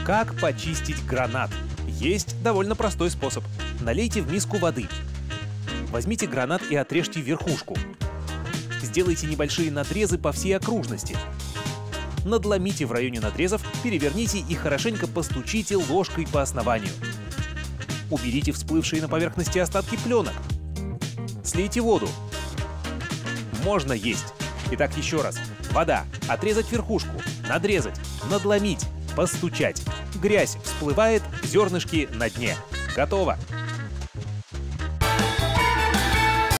Как почистить гранат? Есть довольно простой способ. Налейте в миску воды. Возьмите гранат и отрежьте верхушку. Сделайте небольшие надрезы по всей окружности. Надломите в районе надрезов, переверните и хорошенько постучите ложкой по основанию. Уберите всплывшие на поверхности остатки пленок. Слейте воду. Можно есть. Итак, еще раз. Вода. Отрезать верхушку. Надрезать. Надломить. Постучать. Грязь всплывает, зернышки на дне. Готово.